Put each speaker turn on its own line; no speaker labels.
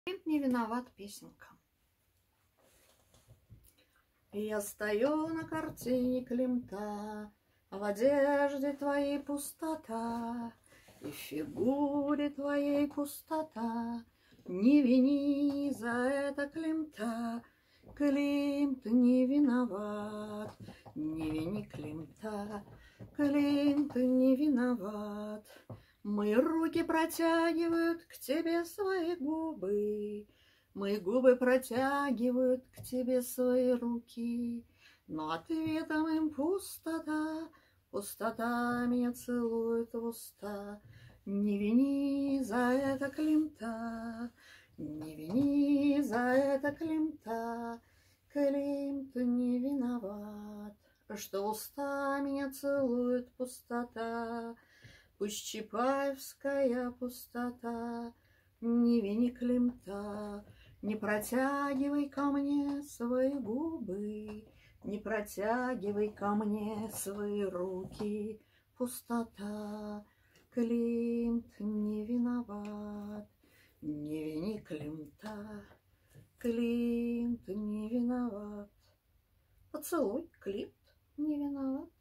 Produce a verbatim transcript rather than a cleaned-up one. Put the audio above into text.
Климт не виноват, песенка. Я стою на картине Климта, в одежде твоей пустота, и в фигуре твоей пустота. Не вини за это Климта, Климт не виноват. Не вини Климта, Климт не виноват. Мои руки протягивают к тебе свои губы, мои губы протягивают к тебе свои руки, но ответом им пустота, пустота меня целует в уста. Не вини за это Климта, не вини за это Климта, Климт не виноват, что уста меня целует пустота. Пусть чапаевская пустота. Не вини Климта, не протягивай ко мне свои губы, не протягивай ко мне свои руки. Пустота, Климт не виноват. Не вини Климта, Климт не виноват. Поцелуй, Климт не виноват.